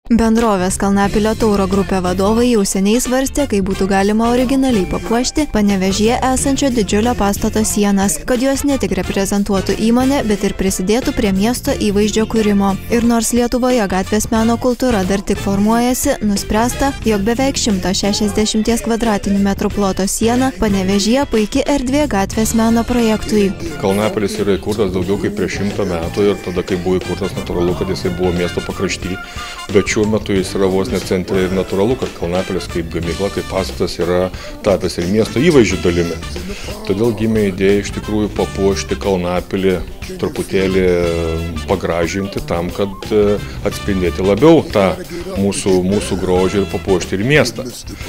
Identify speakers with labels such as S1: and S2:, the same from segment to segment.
S1: Bendrovės Kalnapilio Tauro grupė vadovai jau seniai svarstė, kaip būtų galima originaliai papuošti Panevėžyje esančio didžiulio pastato sienas, kad jos ne tik reprezentuotų įmonę, bet ir prisidėtų prie miesto įvaizdžio kūrimo. Ir nors Lietuvoje gatvės meno kultūra dar tik formuojasi, nuspręsta, jog beveik 160 kvadratinių metrų ploto siena Panevėžyje puiki erdvė gatvės meno projektui.
S2: Kalnapilis yra įkurtas daugiau kaip prieš 100 metų ir tada, kai buvo įkurtas, natūralu, kad jisai buvo miesto pakrašty, bet šiuo metu jis yra vos ne centre ir natūralu, kad Kalnapilis kaip gamykla, kaip pastatas yra tapęs ir miesto įvaizdžių dalimi. Todėl gimė idėja iš tikrųjų papuošti Kalnapilį, truputėlį pagražinti tam, kad atspindėti labiau tą mūsų grožį ir papuošti ir miestą.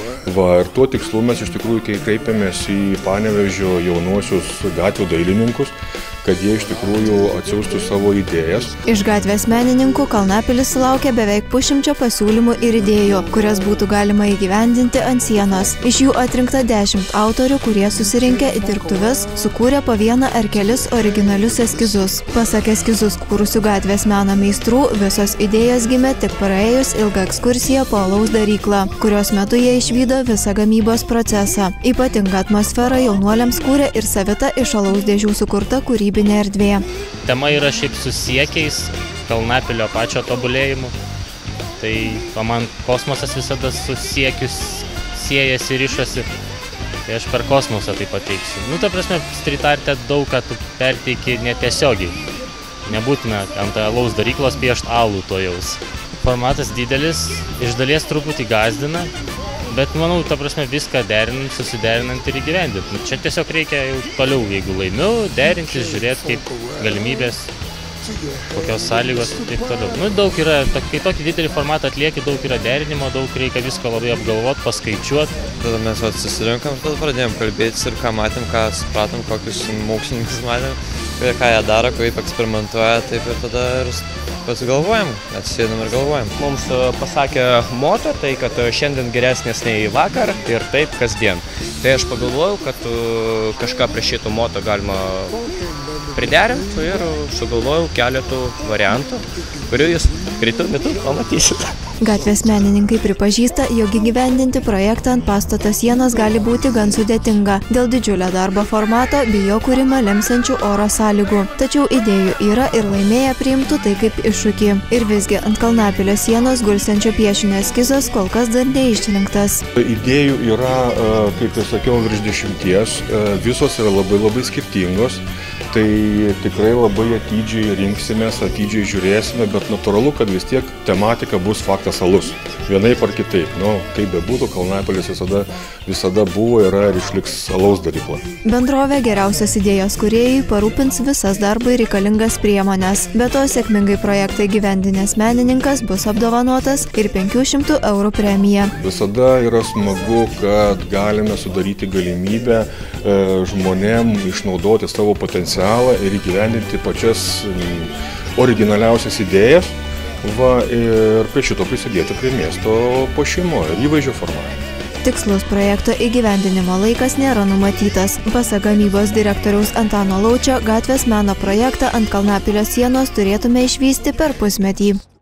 S2: Ir tuo tikslu mes iš tikrųjų kreipėmės į Panevėžio jaunuosius gatvių dailininkus, kad jie iš tikrųjų atsiųstų savo idėjas.
S1: Iš gatvės menininkų Kalnapilis sulaukė beveik 100 pasiūlymų ir idėjų, kurias būtų galima įgyvendinti ant sienos. Iš jų atrinkta 10 autorių, kurie susirinkę į dirbtuves, sukūrė po vieną ar kelis originalius eskizus. Pasak eskizus kūrusių gatvės meno meistrų, visos idėjos gimė tik praėjus ilgą ekskursiją po alaus daryklą, kurios metu jie išvydo visą gamybos procesą. Ypatingą atmosferą jaunuoliams kūrė ir savita iš alaus dėžių sukurta kūrybinė erdvė.
S3: Tema yra šiaip su siekiais, Kalnapilio pačio tobulėjimu. Tai man kosmosas visada su siekius siejasi ir ryšasi. Tai aš per kosmosą tai pateiksiu. Ta prasme, street arte daug ką tu perteiki netiesiogiai. Nebūtina ant alaus daryklos piešti alų to jaus. Formatas didelis, iš dalies truputį gąsdina, bet manau, ta prasme, viską derinant, susiderinant ir įgyvendinant. Čia tiesiog reikia jau toliau, jeigu laimiu, derintis, žiūrėti kaip galimybės, kokios sąlygos ir taip toliau. Daug yra, kai tokį didelį formatą atlieki, daug yra derinimo, daug reikia visko labai apgalvoti, paskaičiuoti.
S4: Tada mes susirinkam, tada pradėjom kalbėtis ir ką matėm, ką supratom, kokius mokslininkus matėm, ką jie daro, kaip eksperimentuoja, taip ir tada ir pasigalvojam, atsisėdam ir galvojam.
S5: Mums pasakė moto, tai kad šiandien geresnės nei vakar ir taip kasdien. Tai aš pagalvojau, kad kažką prie šito moto galima priderinti ir sugalvojau keletų variantų, kurių jūs greitų metų pamatysite.
S1: Gatvės menininkai pripažįsta, jog įgyvendinti projektą ant pastato sienos gali būti gan sudėtinga dėl didžiulio darbo formato bei jo kūrimą lemsiančių oro sąlygų. Tačiau idėjų yra ir laimėję priimtų tai kaip iššūkį. Ir visgi ant Kalnapilio sienos gulsiančio piešinio eskizas kol kas dar neišrinktas.
S2: Idėjų yra, kaip ir sakiau, virš 10, visos yra labai skirtingos. Tai tikrai labai atidžiai rinksimės, atidžiai žiūrėsime, bet natūralu, kad vis tiek tematika bus faktas alus. Vienaip ar kitaip. Kaip bebūtų, Kalnapilis visada buvo, yra ir išliks alaus darykla.
S1: Bendrovė geriausios idėjos kūrėjai parūpins visas darbui reikalingas priemonės. Be to, sėkmingai projektą įgyvendinęs menininkas bus apdovanotas ir 500 € premija.
S2: Visada yra smagu, kad galime sudaryti galimybę žmonėm išnaudoti savo potencialą ir įgyvendinti pačias originaliausias idėjas ir prie šito prisidėti prie miesto puošimo ir įvaizdžio formavimo.
S1: Tikslus projekto įgyvendinimo laikas nėra numatytas. Pasak gamybos direktoriaus Antano Laučio, gatvės meno projektą ant Kalnapilio sienos turėtume išvysti per pusmetį.